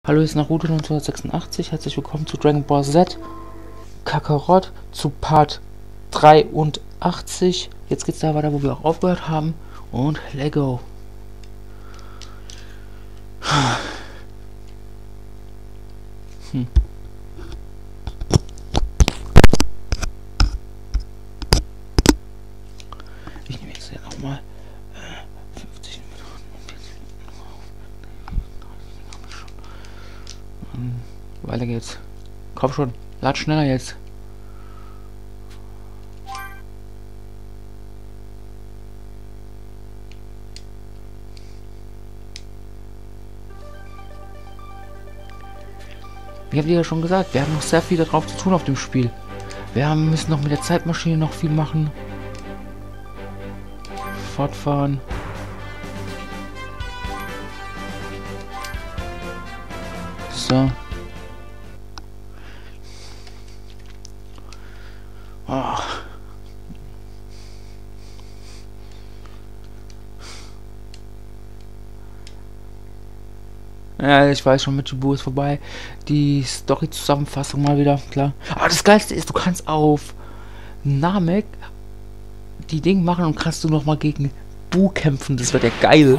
Hallo, hier ist Naruto 1986. Herzlich willkommen zu Dragon Ball Z Kakarot zu Part 83. Jetzt geht's da weiter, wo wir auch aufgehört haben. Und Lego. Ich nehme jetzt hier nochmal 50 Minuten. Weiter geht's. Komm schon, lad schneller jetzt. Ich habe dir ja schon gesagt, wir haben noch sehr viel darauf zu tun auf dem Spiel. Wir müssen noch mit der Zeitmaschine noch viel machen. Fortfahren. So. Oh. Ja, ich weiß schon, mit Chibu ist vorbei. Die Story-Zusammenfassung mal wieder, klar. Aber das Geilste ist, du kannst auf Namek die Dinge machen und kannst du noch mal gegen Bu kämpfen. Das wird ja geil.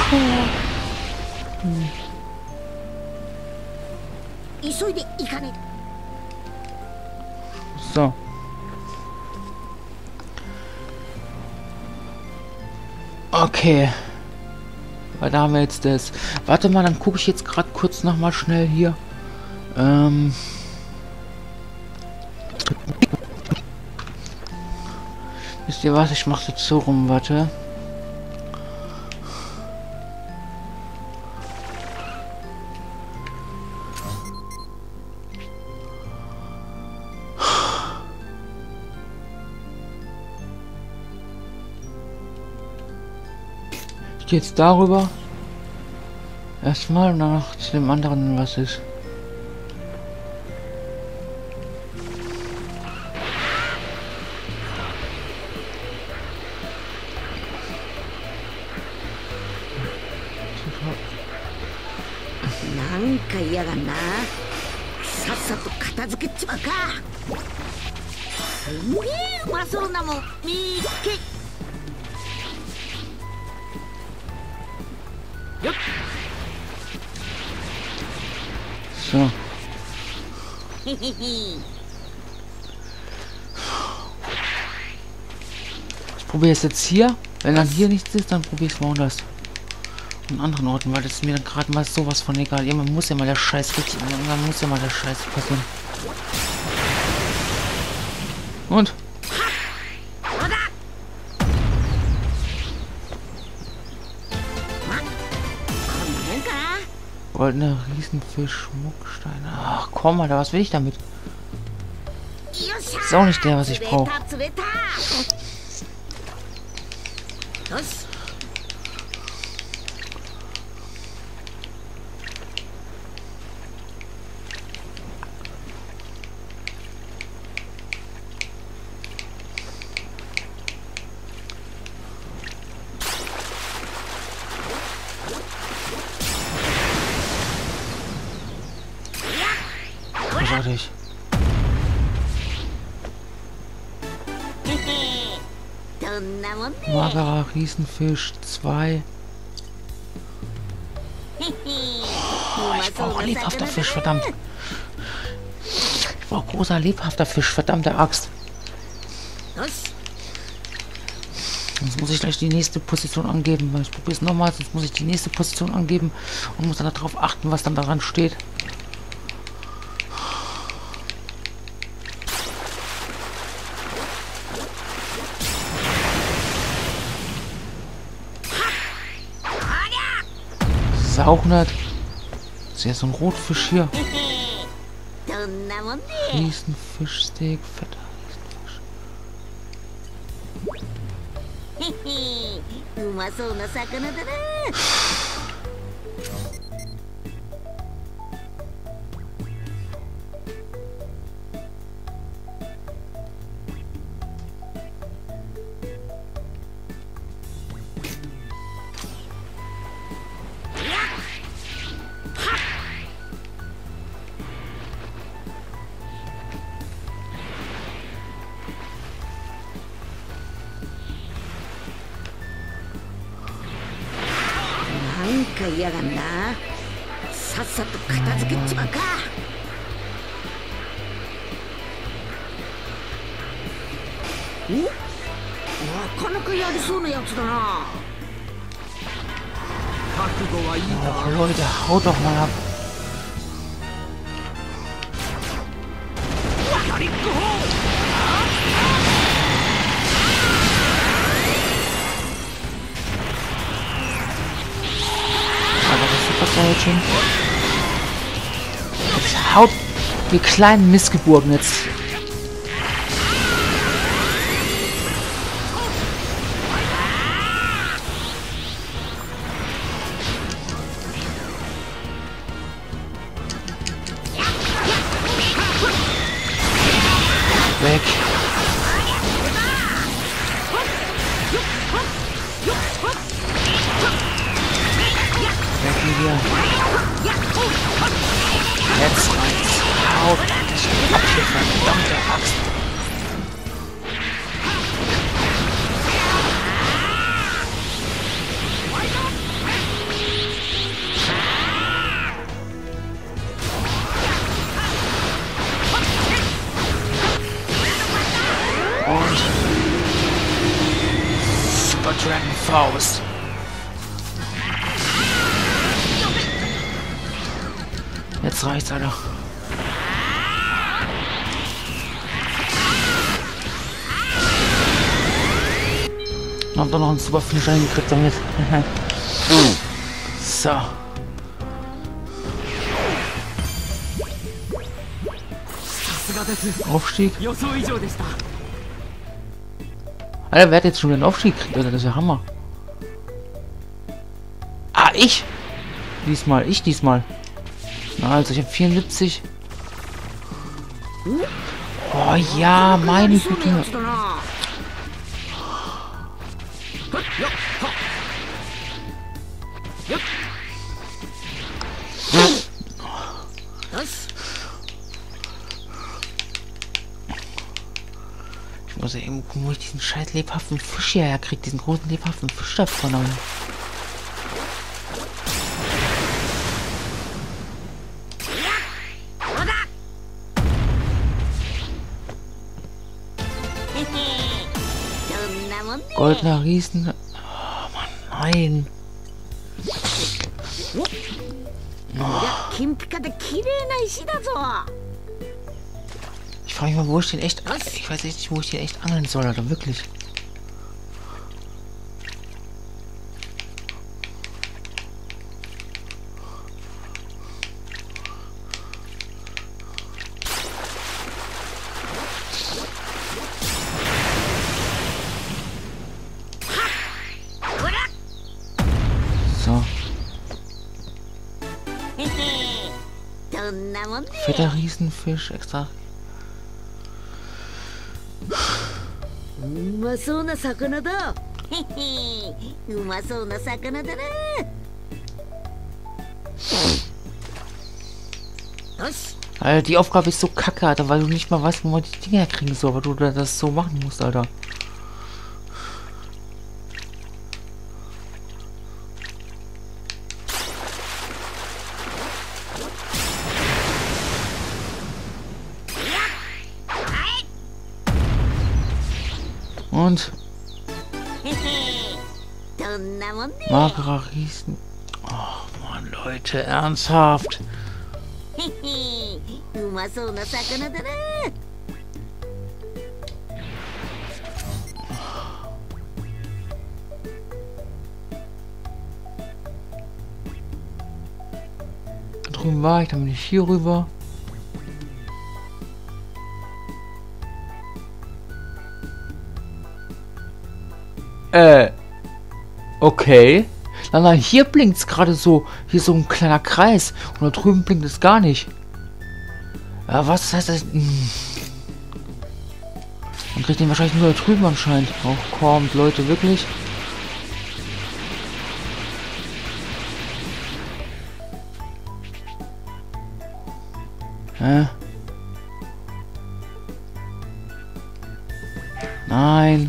So. Okay. Weil da haben wir jetzt das. Warte mal, dann gucke ich jetzt gerade kurz noch mal schnell hier. Wisst ihr was? Ich mache jetzt so rum, warte. Ich gehe jetzt darüber. Erstmal und danach zu dem anderen, was ist. So. Ich probiere es jetzt hier. Wenn dann hier nichts ist, dann probiere ich es woanders. An anderen Orten, weil das ist mir dann gerade mal sowas von egal. Irgendwann muss ja mal der Scheiß richtig. Irgendwann muss ja mal der Scheiß passieren. Und? Goldene Riesenfisch, Schmucksteine. Ach komm, Alter, was will ich damit? Ist auch nicht der, was ich brauche. Großartig. Magerer Riesenfisch 2. Oh, ich brauche lebhafter Fisch, verdammt. Ich brauche großer lebhafter Fisch, verdammte Axt. Sonst muss ich gleich die nächste Position angeben. Ich probiere es nochmal, sonst muss ich die nächste Position angeben und muss dann darauf achten, was dann daran steht. Das ist auch nicht. Das ist ja so ein Rotfisch hier. Riesenfischsteak, fetter Riesenfisch. か嫌がんな。さっさと片付けちまうか。お、なかなかやりそうなやつだな。覚悟はいいか。 Oh, Leute, haut doch mal ab. Aber das Super Saiyan. Jetzt haut die kleinen Missgeburten jetzt. Weg. Weg hier. Jetzt reicht's. Haut endlich ab, ihr verdammte Axt. Und Super Dragon Faust. Jetzt reicht's, Alter. Ich hab doch noch einen Super Finish eingekriegt damit. So. Aufstieg. Alter, wer hat jetzt schon den Aufstieg gekriegt? Alter, das ist ja Hammer. Ah, ich! Diesmal. Na, also ich habe 74. Oh ja, meine Güte. Ich muss ja eben gucken, wo ich diesen scheiß lebhaften Fisch hierher kriege. Diesen großen lebhaften Fisch davon. Goldener Riesen. Oh Mann, nein. Oh. Ich frage mich mal, wo ich den echt... Ich weiß echt nicht, wo ich den echt angeln soll, Alter, wirklich. So. Fetter Riesenfisch, extra. Alter, die Aufgabe ist so kacke, Alter, weil du nicht mal weißt, wo man die Dinger kriegen soll, aber du das so machen musst, Alter. Und magerer Riesen. Oh Mann, Leute, ernsthaft. Drüben war ich, dann bin ich hier rüber. Okay. Nein, hier blinkt es gerade so. Hier so ein kleiner Kreis. Und da drüben blinkt es gar nicht. Ja, was heißt das? Man kriegt den wahrscheinlich nur da drüben anscheinend. Oh, kommt, Leute, wirklich? Hä? Nein.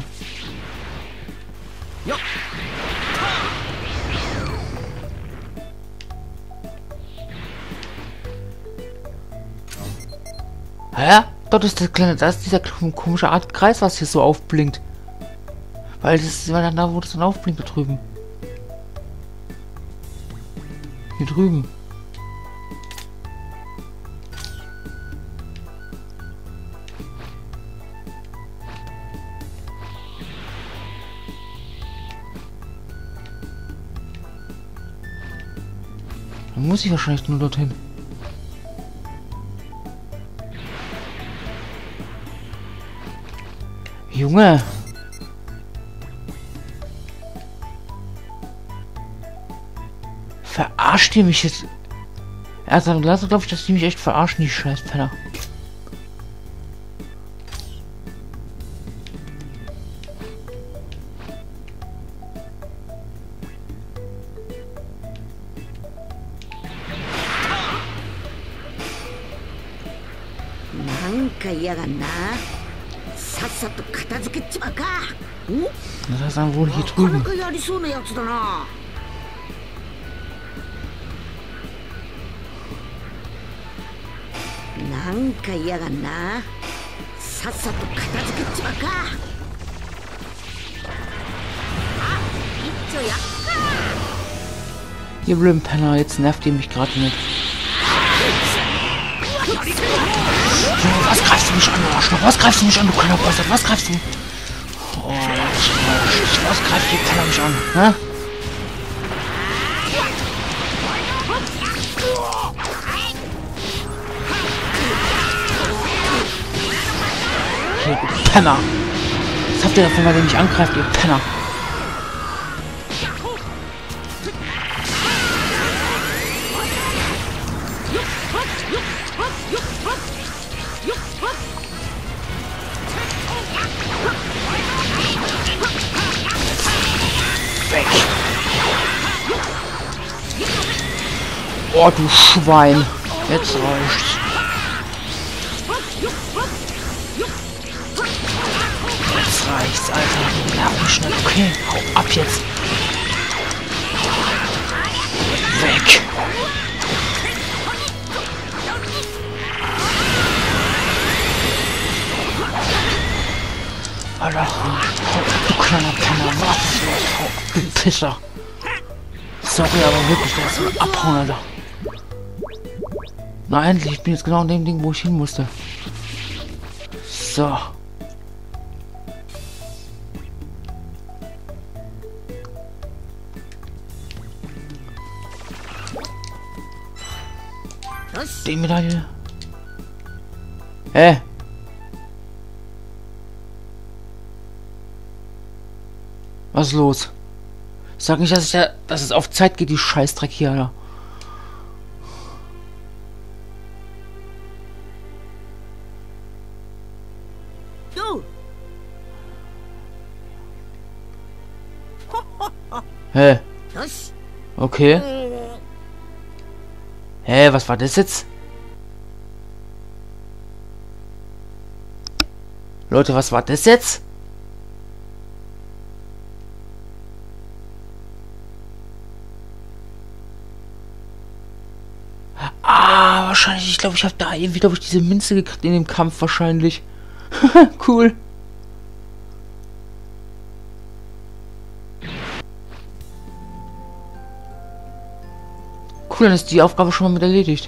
Hä? Dort ist der kleine, da ist dieser komische Art Kreis, was hier so aufblinkt. Weil das ist immer dann da, wo das dann aufblinkt, da drüben. Hier drüben. Dann muss ich wahrscheinlich nur dorthin. Junge! Verarscht ihr mich jetzt? Erst dann glaube ich, dass die mich echt verarschen, die scheiß Penner. Das ist dann wohl hier drüben. Ihr blöden Penner, jetzt nervt ihr mich gerade nicht. Was greifst du mich an, du Arschloch? Was greifst du mich an, du kleiner Bastard? Was greifst du? Oh, was greift die Penner mich an? Hä? Ihr Penner! Was habt ihr davon, weil ihr mich angreift, ihr Penner? Weg! Oh, du Schwein! Jetzt reicht's. Jetzt reicht's, Alter. Ja, schnell. Okay, hau ab jetzt. Weg! Alter, du kleiner Penner, was ist los? Hau ab, du Pisser. Sorry, aber wirklich, der ist ein Abhauen, Alter. Na endlich, ich bin jetzt genau an dem Ding, wo ich hin musste. So. Die Medaille. Hä? Was ist los? Sag nicht, dass es auf Zeit geht, die Scheißdreck hier, Alter. Hä? Okay. Hä, was war das jetzt? Leute, was war das jetzt? Ah, wahrscheinlich, ich glaube, ich habe da irgendwie, glaube ich, diese Münze gekriegt in dem Kampf wahrscheinlich. Cool. Cool, dann ist die Aufgabe schon mal mit erledigt.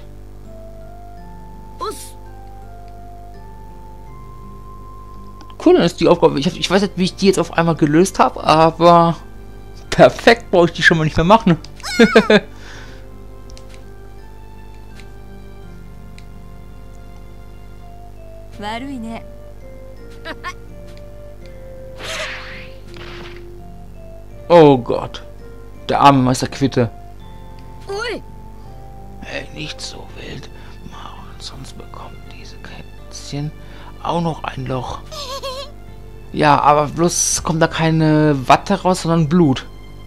Cool, dann ist die Aufgabe. Ich weiß nicht, wie ich die jetzt auf einmal gelöst habe, aber perfekt, brauche ich die schon mal nicht mehr machen. Oh Gott. Der arme Meister Quitte. Hey, nicht so wild. Und sonst bekommt diese Kätzchen auch noch ein Loch. Ja, aber bloß kommt da keine Watte raus, sondern Blut.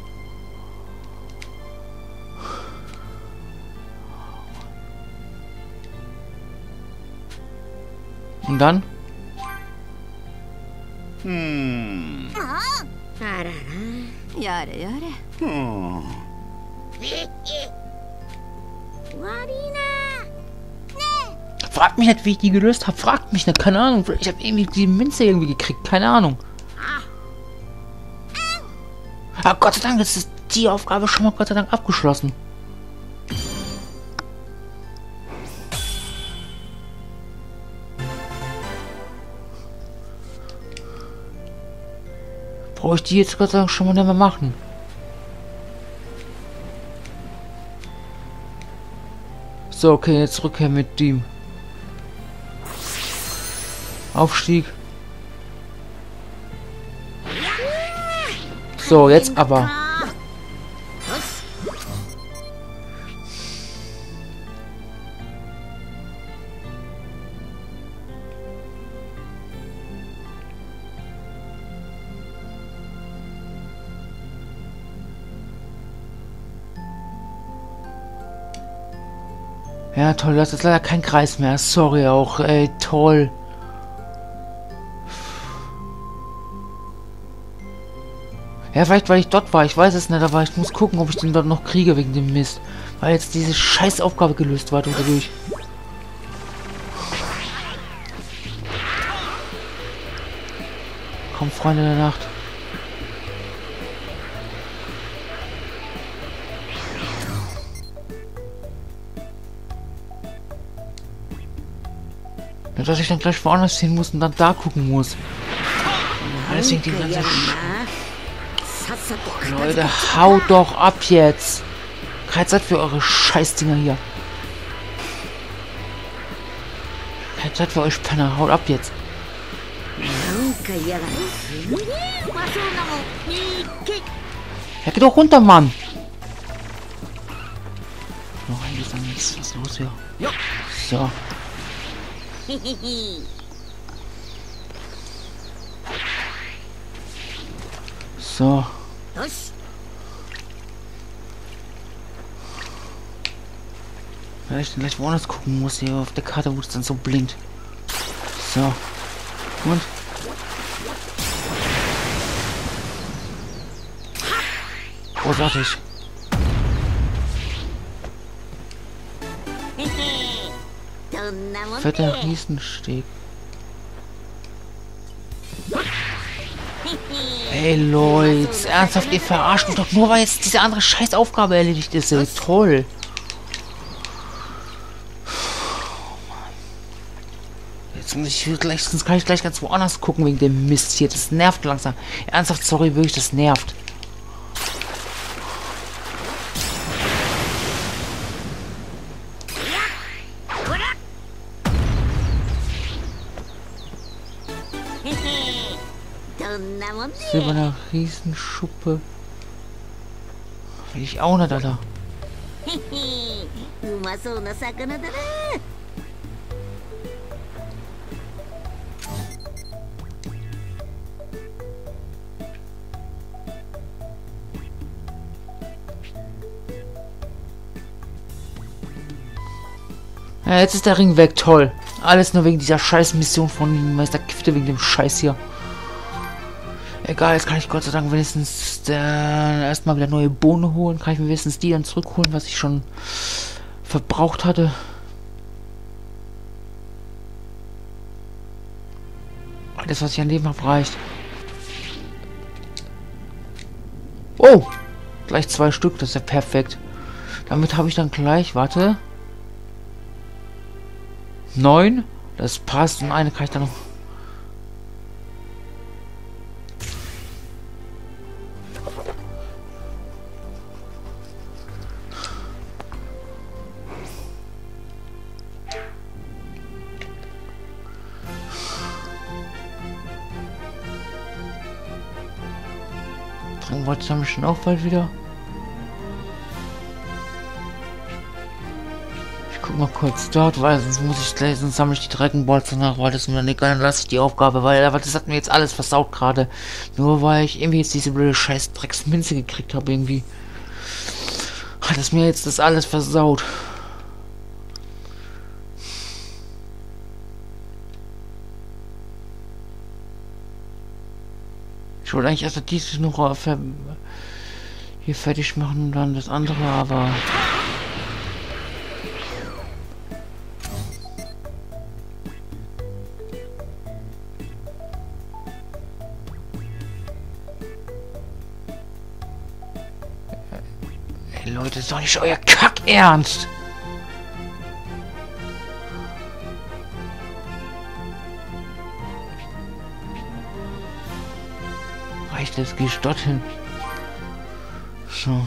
Und dann? fragt mich nicht, wie ich die gelöst habe. Fragt mich nicht, keine Ahnung. Ich habe irgendwie die Münze irgendwie gekriegt, keine Ahnung. Aber Gott sei Dank ist die Aufgabe schon mal Gott sei Dank abgeschlossen. Brauche ich die jetzt Gott sei Dank schon mal nicht mehr machen. So, okay, jetzt Rückkehr mit dem Aufstieg. So, jetzt aber. Ja, toll, das ist leider kein Kreis mehr. Sorry auch, ey, toll. Ja, vielleicht weil ich dort war, ich weiß es nicht, aber ich muss gucken, ob ich den dort noch kriege wegen dem Mist. Weil jetzt diese scheiß Aufgabe gelöst war dadurch. Komm, Freunde der Nacht. Nicht, dass ich dann gleich woanders hin muss und dann da gucken muss. Deswegen die ganze Leute, haut doch ab jetzt. Keine Zeit für eure Scheißdinger hier. Keine Zeit für euch Penner, haut ab jetzt. Ja, geh doch runter, Mann. Noch ein bisschen nichts. Was ist los hier? So. So. Weil ich dann gleich woanders gucken muss hier auf der Karte, wo es dann so blinkt. So. Und? Großartig. Fetter Riesensteg. Ey Leute, ernsthaft, ihr verarscht mich doch nur, weil jetzt diese andere Scheißaufgabe erledigt ist. Ey, toll. Jetzt muss ich gleich, sonst kann ich gleich ganz woanders gucken wegen dem Mist hier. Das nervt langsam. Ernsthaft, sorry, wirklich, das nervt. Silberner Riesenschuppe. Will ich auch nicht, Alter. Ja, jetzt ist der Ring weg, toll. Alles nur wegen dieser scheiß Mission von Meister Kifte, wegen dem Scheiß hier. Egal, jetzt kann ich Gott sei Dank wenigstens erstmal wieder neue Bohnen holen. Kann ich mir wenigstens die dann zurückholen, was ich schon verbraucht hatte. Alles, was ich an Leben habe, reicht. Oh! Gleich 2 Stück, das ist ja perfekt. Damit habe ich dann gleich, warte. 9. Das passt. Und eine kann ich dann noch. Trankwort haben wir schon auch bald wieder. Ich guck mal kurz dort, weil sonst muss ich gleich, sonst sammle ich die Dragon Balls danach, weil das mir dann egal, dann lasse ich die Aufgabe, weil das hat mir jetzt alles versaut gerade. Nur weil ich irgendwie jetzt diese blöde scheiß Drecksminze gekriegt habe irgendwie. Hat es mir jetzt das alles versaut. Ich wollte eigentlich erst dieses noch hier fertig machen und dann das andere, aber Leute, ist doch nicht euer Kack-Ernst! Reicht, jetzt geh ich dorthin. So.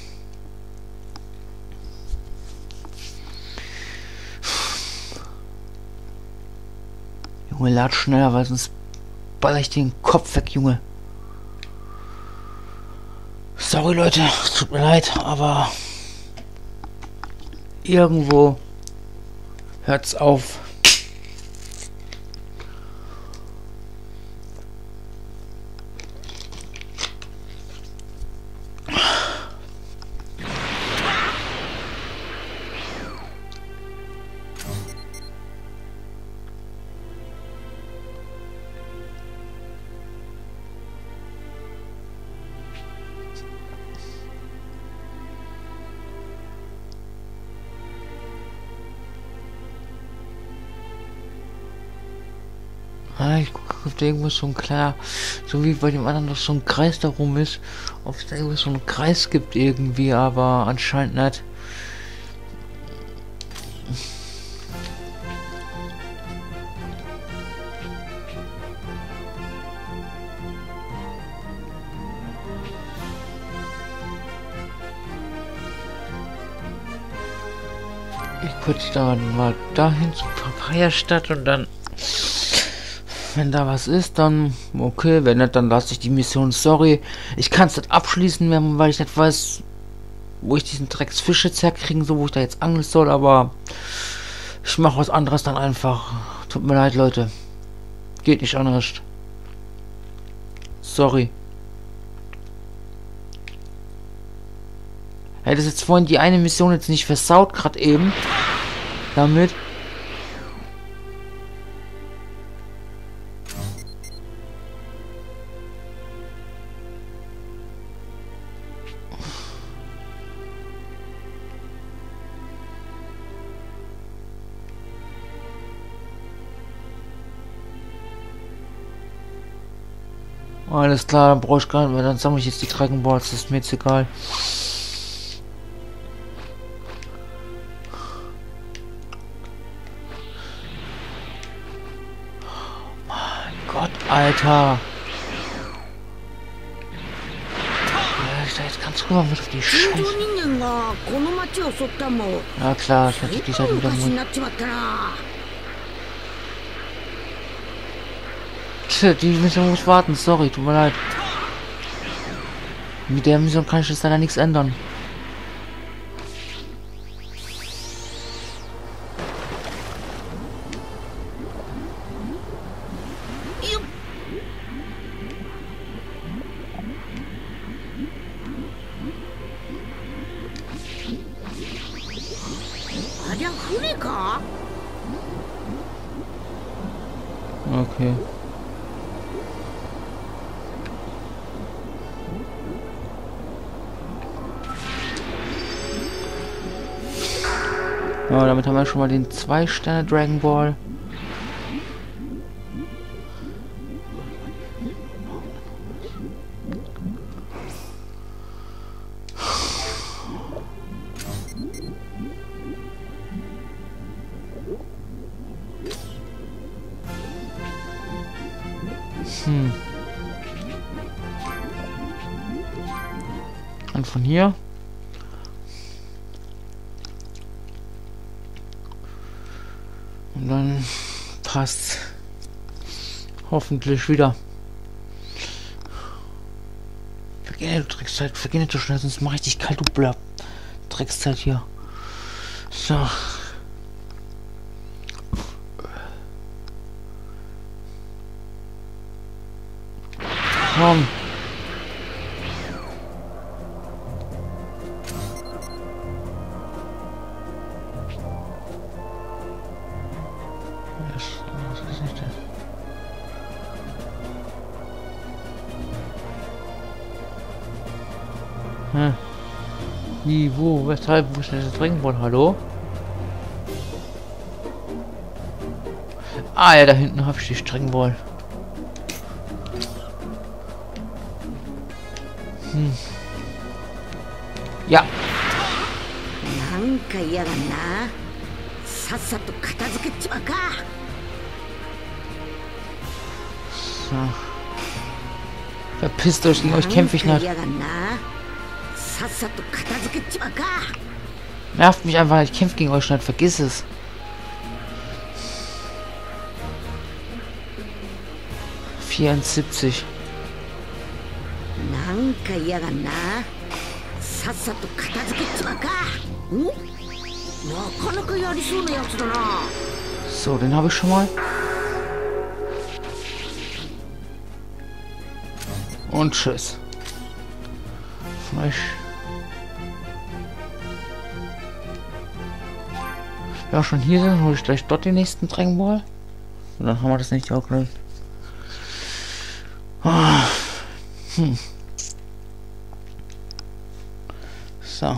Junge, lad schneller, weil sonst baller ich den Kopf weg, Junge. Sorry, Leute, tut mir leid, aber irgendwo hört's auf. Ah, ich gucke, ob da irgendwo so ein klar, so wie bei dem anderen noch so ein Kreis darum ist, ob es da irgendwo so einen Kreis gibt irgendwie, aber anscheinend nicht. Ich kurz da mal dahin zur Papaya-Stadt und dann, wenn da was ist, dann okay, wenn nicht, dann lasse ich die Mission. Sorry, ich kann es nicht abschließen mehr, weil ich nicht weiß, wo ich diesen Drecksfisch jetzt herkriegen soll, wo ich da jetzt angeln soll, aber ich mache was anderes dann einfach. Tut mir leid, Leute. Geht nicht anders. Sorry. Hätte jetzt vorhin die eine Mission jetzt nicht versaut, gerade eben. Damit. Alles klar, dann brauche ich gar nicht mehr. Dann sammle ich jetzt die Dragon Balls, das ist mir jetzt egal. Mein Gott, Alter. Jetzt kannst du rüber mit auf die Scheiße. Ja klar, ich hatte die Seite wieder Mund. Die Mission muss warten, sorry, tut mir leid. Mit der Mission kann ich jetzt leider nichts ändern. Okay. Ja, damit haben wir schon mal den 2-Sterne Dragon Ball. Und von hier. Und dann passt hoffentlich wieder. Vergeh nicht, du Dreckszeit, vergeh nicht so schnell, sonst mach ich dich kalt, du Blöd. Dreckszeit hier. So. Komm. Was ist nicht das? Hm. Wie, wo, weshalb, wo ist denn das Dragon Ball? Hallo? Ah ja, da hinten habe ich die Dragon Ball. Ja. か嫌がんな。さっさと片付けちまうか。 So. Verpisst euch, gegen euch kämpfe ich nicht. Nervt mich einfach, ich kämpfe gegen euch nicht, vergiss es. ...74. So, den habe ich schon mal. Und tschüss. Ja, schon hier sind, hole ich gleich dort den nächsten Dragon Ball. Und dann haben wir das nicht auch gleich. So.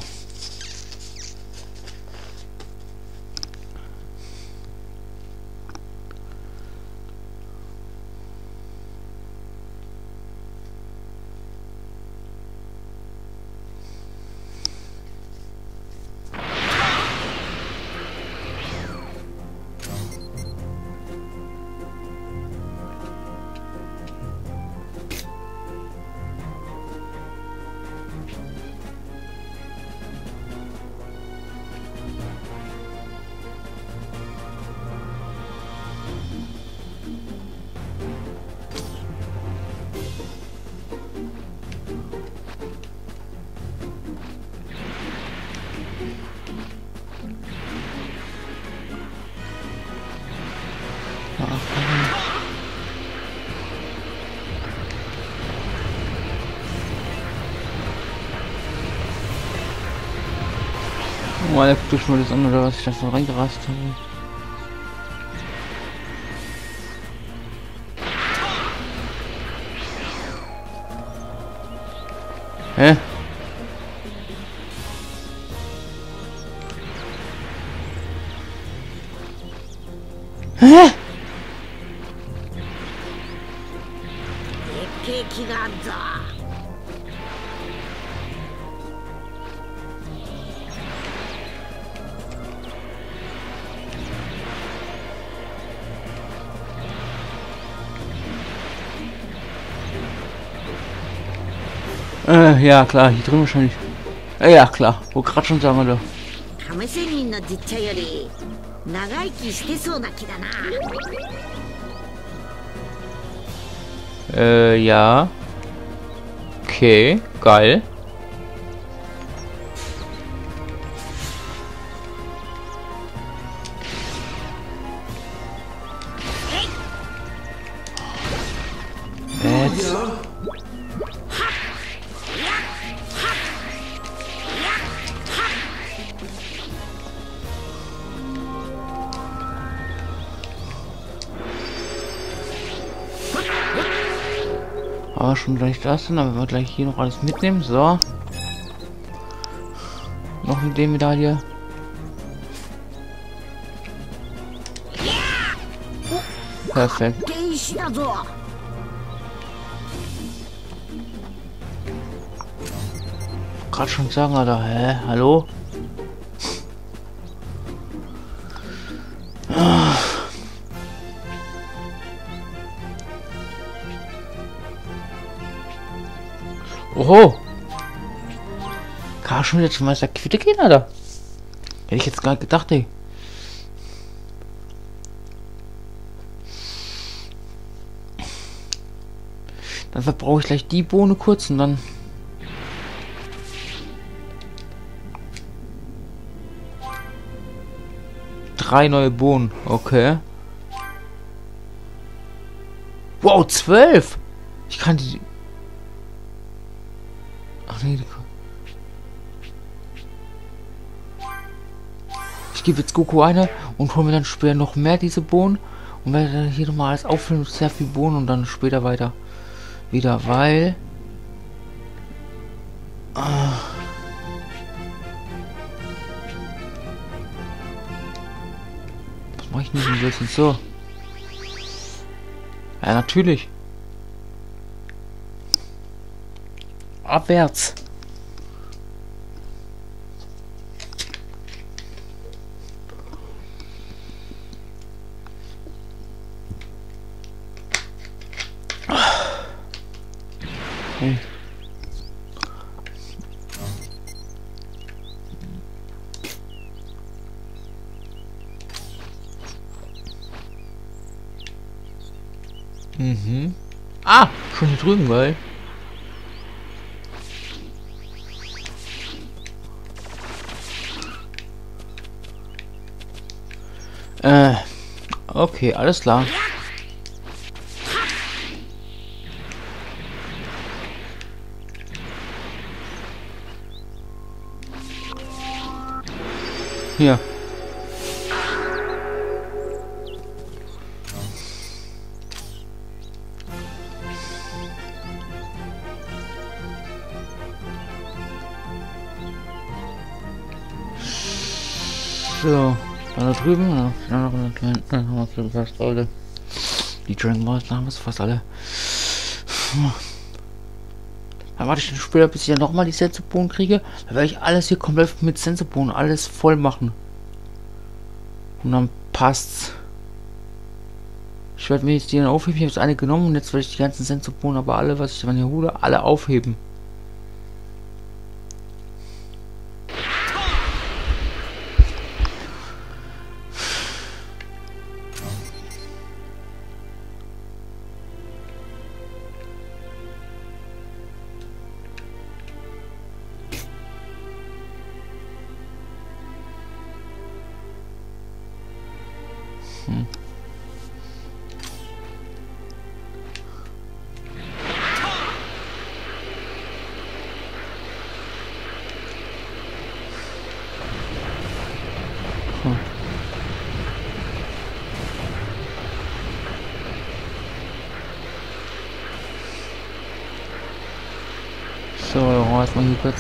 Oh, der guckt euch mal das an, oder was ich da so reingerast habe. Hä? Hä? Ja klar, hier drin wahrscheinlich. Ja klar, wo gerade schon sagen wir da. Ja. Okay, geil. Jetzt. Aber schon gleich das, dann werden wir gleich hier noch alles mitnehmen. So. Noch eine D-Medaille. Perfekt. Gerade schon sagen, Alter. Hä? Hallo? Oho! Kann schon jetzt schon Meister Quitte gehen, Alter? Hätte ich jetzt gar nicht gedacht, ey. Dann verbrauche ich gleich die Bohne kurz und dann... Drei neue Bohnen, okay. Wow, 12! Ich kann die... Ach nee, ich gebe jetzt Goku eine und hole mir dann später noch mehr diese Bohnen und werde dann hier nochmal alles auffüllen mit sehr viel Bohnen und dann später weiter wieder, weil was mache ich nicht ein bisschen so? Ja, natürlich. Abwärts. Mhm. Ah, schon hier drüben, geil. Okay, alles klar. Hier. So, dann da drüben. Ja, dann haben wir fast alle. Die Dragon Balls haben wir fast alle. Dann warte ich dann später, bis ich dann nochmal die Sensobohnen kriege. Da werde ich alles hier komplett mit Sensobohnen alles voll machen. Und dann passt's. Ich werde mir jetzt die dann aufheben. Ich habe jetzt eine genommen und jetzt werde ich die ganzen Sensobohnen, aber alle, was ich dann hier hole, alle aufheben. So, erstmal hier kurz.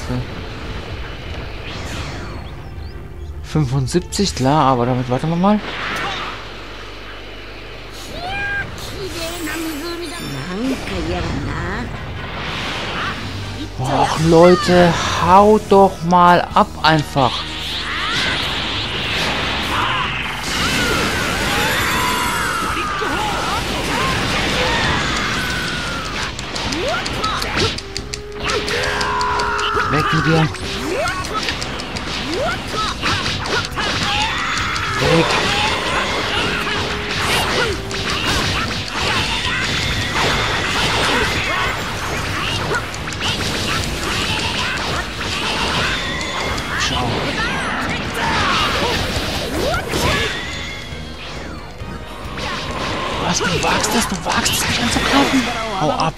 75, klar, aber damit warten wir mal. Och Leute, haut doch mal ab einfach. Weg mit dir. Weg. Ciao. Was, du wagst es? Du wagst es, mich anzugreifen? Hau ab.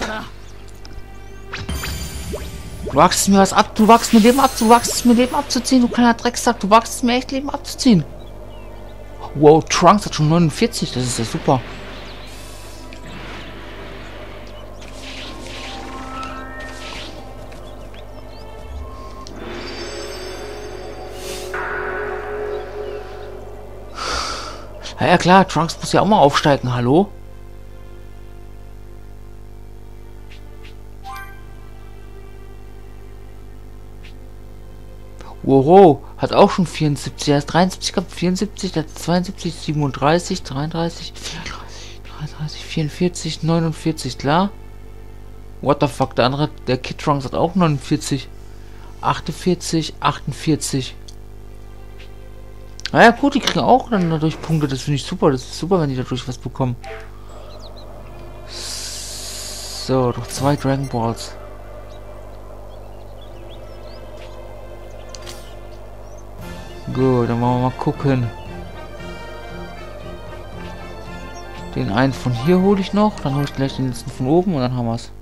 Du wagst mir was ab, du wagst mir Leben ab, du wagst es mir Leben abzuziehen, du kleiner Drecksack, du wagst es mir echt Leben abzuziehen. Wow, Trunks hat schon 49, das ist ja super. Ja klar, Trunks muss ja auch mal aufsteigen, hallo? Wow, hat auch schon 74, er ist 73 gehabt, 74, der hat 72, 37, 33, 34, 44, 49, klar. What the fuck, der andere, der Kid Trunks hat auch 49, 48, 48. Naja gut, die kriegen auch dann dadurch Punkte, das finde ich super, das ist super, wenn die dadurch was bekommen. So, noch 2 Dragon Balls. Gut, dann wollen wir mal gucken. Den einen von hier hole ich noch, dann hole ich gleich den letzten von oben und dann haben wir es.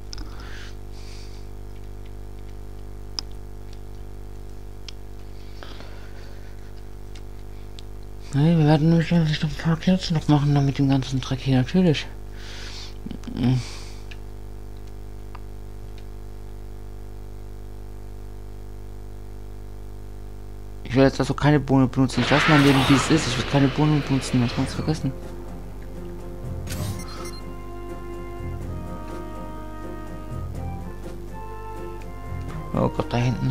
Nee, wir werden nämlich noch ein paar Kills noch machen, dann mit dem ganzen Dreck hier, natürlich. Ich werde jetzt also keine Bohne benutzen. Ich lasse mein Leben wie es ist. Ich werde keine Bohnen benutzen. Das kannst du vergessen. Oh Gott, da hinten.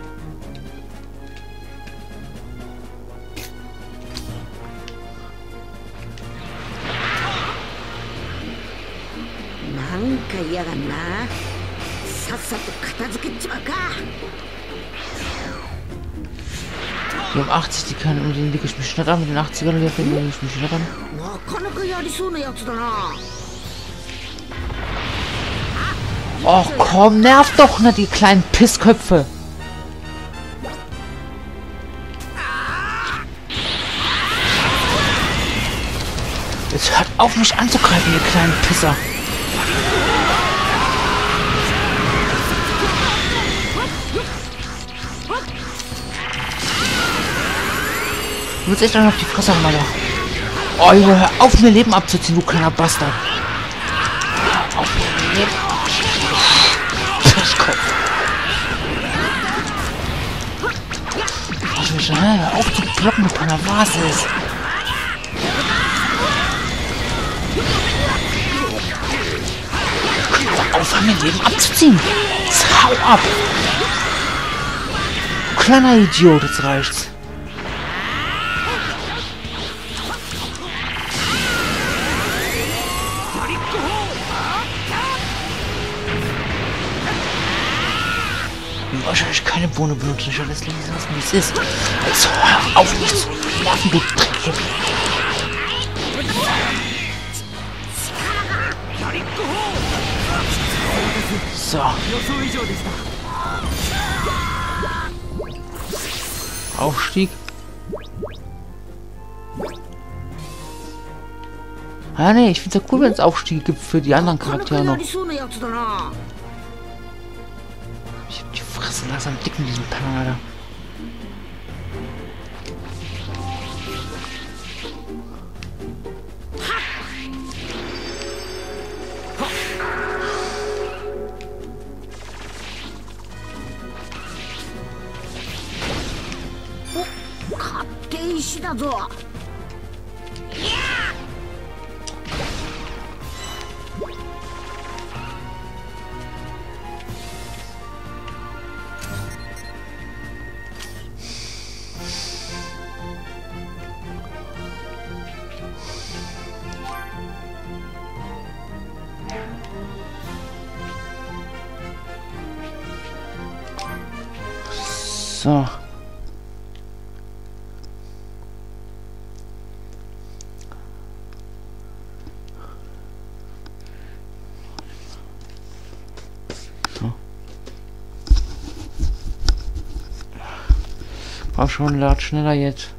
Die haben 80, die kann mit denen lege ich mich nicht an, mit den 80ern lege ich mich nicht an. Och komm, nervt doch nicht, die kleinen Pissköpfe. Jetzt hört auf, mich anzugreifen, ihr kleinen Pisser. Du willst echt noch auf die Fresse haben, Alter. Oh, Junge, hör auf, mir Leben abzuziehen, du kleiner Bastard. Hör auf, mir Leben. Pisskopf. Hör auf zu blocken, du Panner, was ist? Auf, mir Leben abzuziehen. Jetzt hau ab. Du kleiner Idiot, jetzt reicht's. Wahrscheinlich keine Bohne benutzen, ich alles links lassen, wie es ist. Jetzt hör auf, mich zu nerven, du Dreck. So. Aufstieg. Ah ne, ich find's ja cool, wenn es Aufstiege gibt für die anderen Charaktere noch. Ich hab die Fresse langsam dick mit diesem Penner, Alter. So. War schon lad schneller jetzt.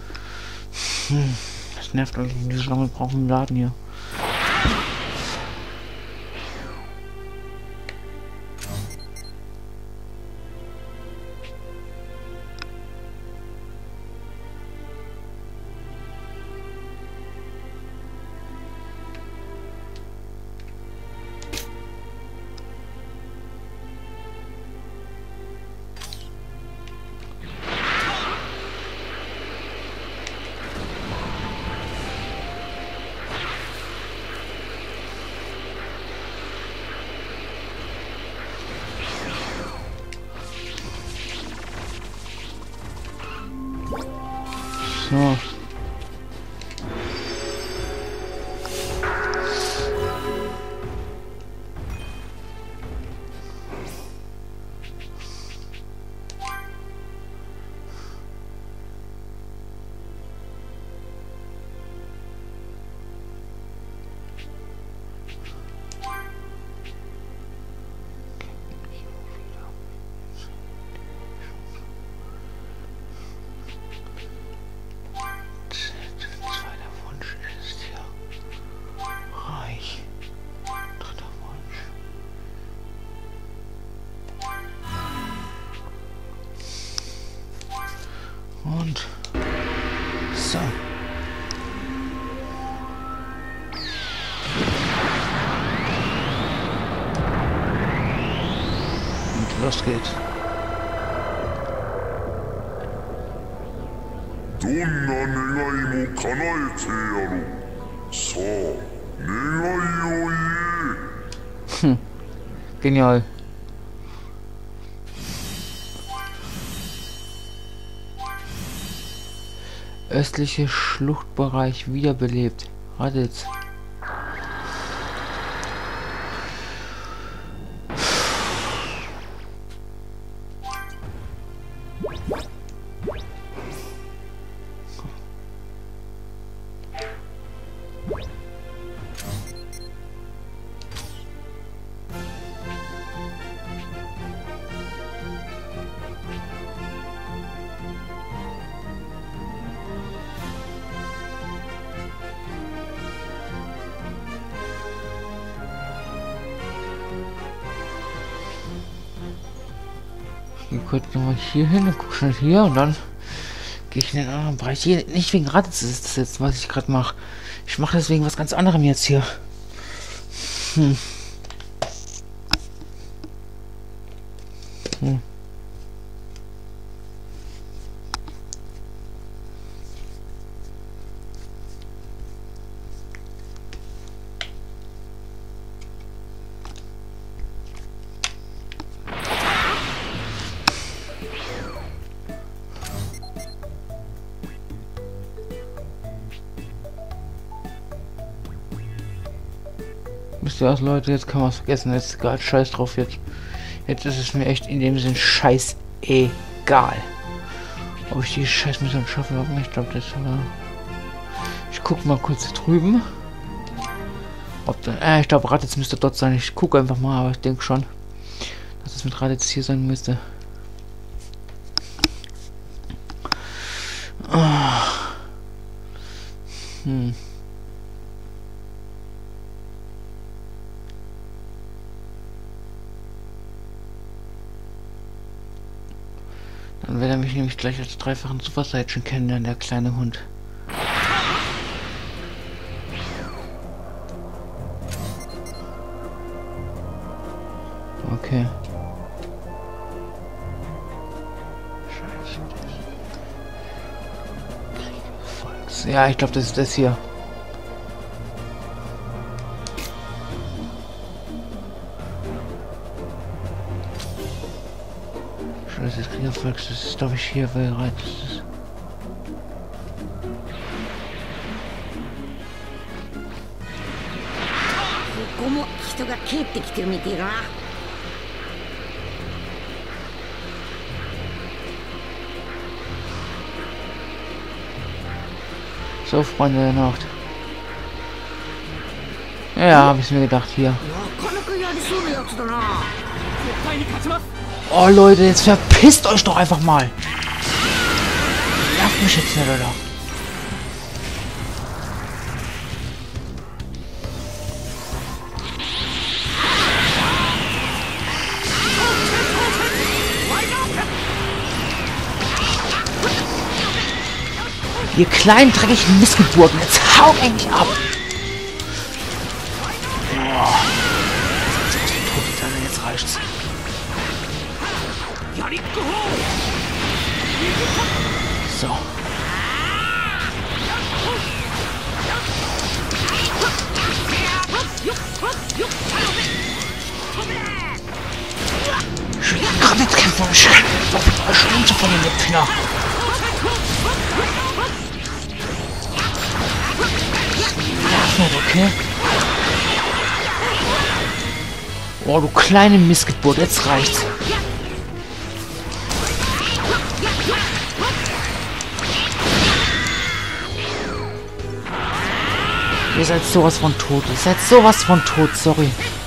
Das nervt irgendwie, so lange brauchen wir Laden hier. So. Und so. Und los geht's. どんな願いも叶えてやろう。さあ、願いを言え。 Genial. Östliche Schluchtbereich wiederbelebt. Wartet. Wir könnten nochmal hier hin, dann guck schnell hier und dann gehe ich in den anderen Bereich. Hier, nicht wegen Raditz ist das jetzt, was ich gerade mache. Ich mache deswegen was ganz anderem jetzt hier. Wisst ihr was, Leute, jetzt kann man es vergessen, jetzt ist gerade scheiß drauf jetzt. Jetzt ist es mir echt in dem Sinn scheiß egal. Ob ich die scheiß Mission schaffe oder nicht, ich glaube das war... Ich guck mal kurz drüben. Ob da, ich glaube Raditz müsste dort sein. Ich gucke einfach mal, aber ich denke schon, dass es mit Raditz hier sein müsste. Dann wird er mich nämlich gleich als dreifachen Super Saiyan kennenlernen, der kleine Hund. Okay. Scheiße. Ja, ich glaube, das ist das hier. Das ist Kriegervolks, das ist glaube ich hier bereit. Das ist ここも人が帰ってきてるみてえだな。 So, Freunde der Nacht. Ja, habe ich mir gedacht hier. なかなかやりそうなやつだな。 Oh Leute, jetzt verpisst euch doch einfach mal. Nervt mich jetzt nicht, oder? Ihr kleinen dreckigen Missgeburten, jetzt haut endlich ab! Oh. Jetzt reicht's. So. Ich will gerade jetzt kämpfen und schreien. Schlunze von den Finger. Okay. Oh, du kleine Missgeburt, jetzt reicht's. Ihr seid sowas von tot. Ihr seid sowas von tot, sorry.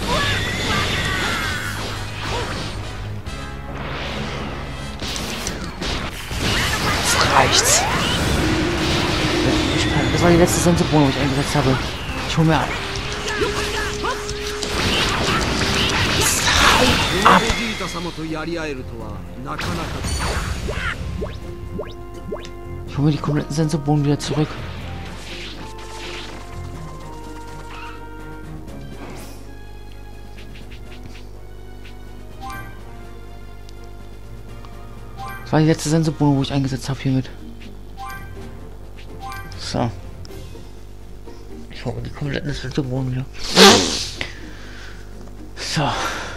Jetzt reicht's. Das war die letzte Sensobohne, die ich eingesetzt habe. Ich hol mir ab. Ab. Ich hol mir die kompletten Sensobohnen wieder zurück. Das war die letzte Sensobohne, wo ich eingesetzt habe hiermit. So. Ich hole die kompletten Sensobohnen wieder. So.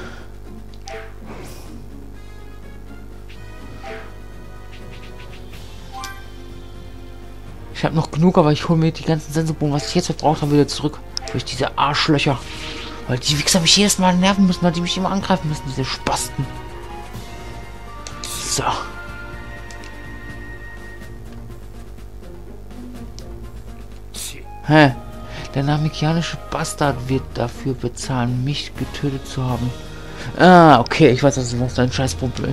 Ich habe noch genug, aber ich hole mir die ganzen Sensobohnen, was ich jetzt verbraucht habe, wieder zurück. Durch diese Arschlöcher. Weil die Wichser mich jedes Mal nerven müssen, weil die mich immer angreifen müssen, diese Spasten. So. Hä? Der namekianische Bastard wird dafür bezahlen, mich getötet zu haben. Ah, okay, ich weiß, das ist was dein Scheißproblem.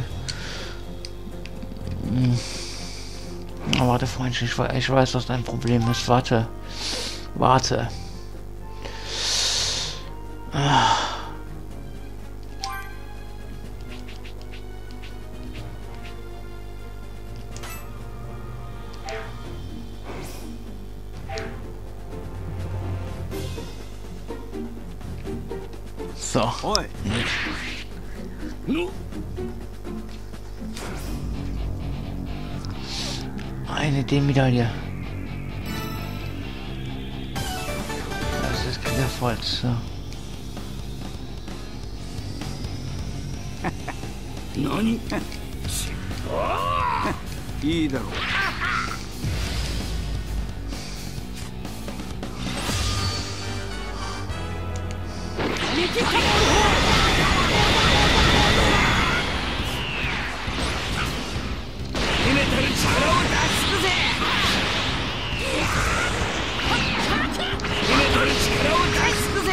Oh, warte, Freund, ich weiß, was dein Problem ist. Warte. Warte. So. Eine D-Medaille. Das ist Kindervolk. So. 何いいだろう。秘めたる力を出すぜ。秘めたる力を出すぜ。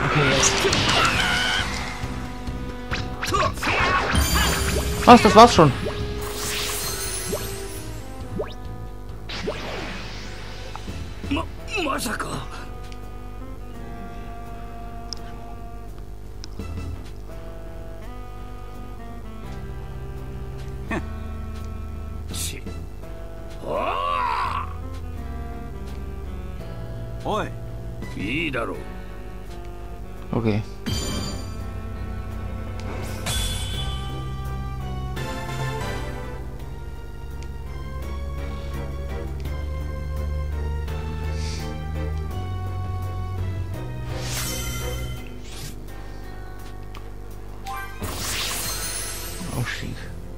Was, das war's schon. Masaka. Oi, いいだろう。 Okay. Aufstieg.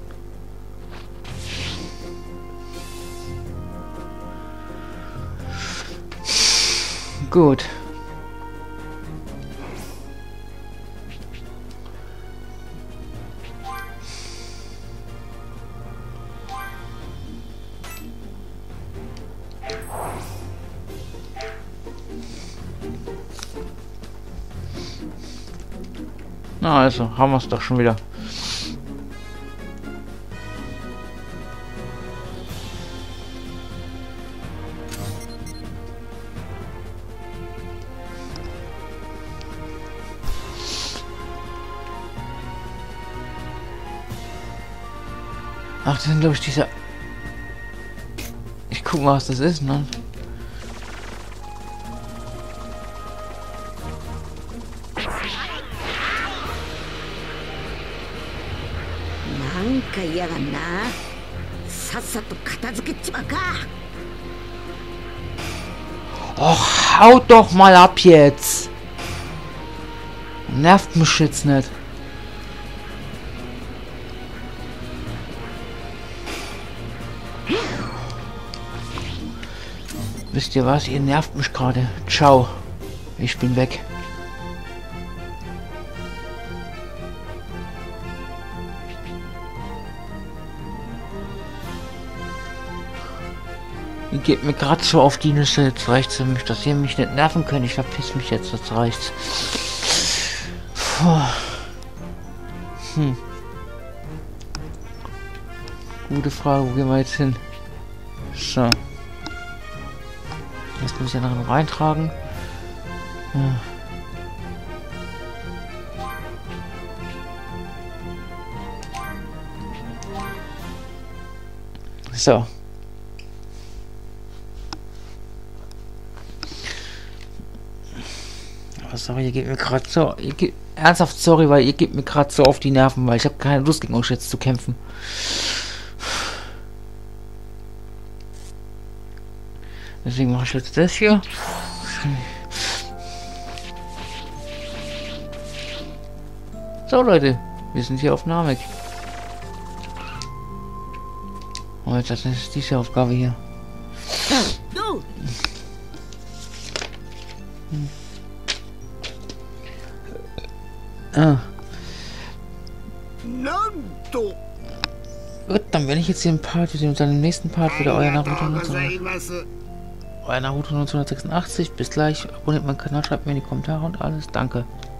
Gut. Na also, haben wir es doch schon wieder. Ach, das sind glaube ich diese... Ich guck mal, was das ist, ne? Och, haut doch mal ab jetzt! Nervt mich jetzt nicht. Wisst ihr was? Ihr nervt mich gerade. Ciao. Ich bin weg. Ihr gebt mir gerade so auf die Nüsse. Jetzt reicht's für mich, dass ihr mich nicht nerven könnt. Ich verpiss mich jetzt. Jetzt reicht's. Puh. Gute Frage. Wo gehen wir jetzt hin? So. Jetzt muss ich ja noch reintragen. Ja. So. Was aber ihr geht mir gerade so. Ernsthaft sorry, weil ihr geht mir gerade so auf die Nerven, weil ich habe keine Lust gegen euch jetzt zu kämpfen. Deswegen mache ich jetzt das hier. So Leute, wir sind hier auf Namek. Und jetzt das ist diese Aufgabe hier. Ah. Gut, dann werde ich jetzt hier im Part, wir sehen uns dann im nächsten Part wieder euer Naruto 1986. Bis gleich. Abonniert meinen Kanal, schreibt mir in die Kommentare und alles. Danke.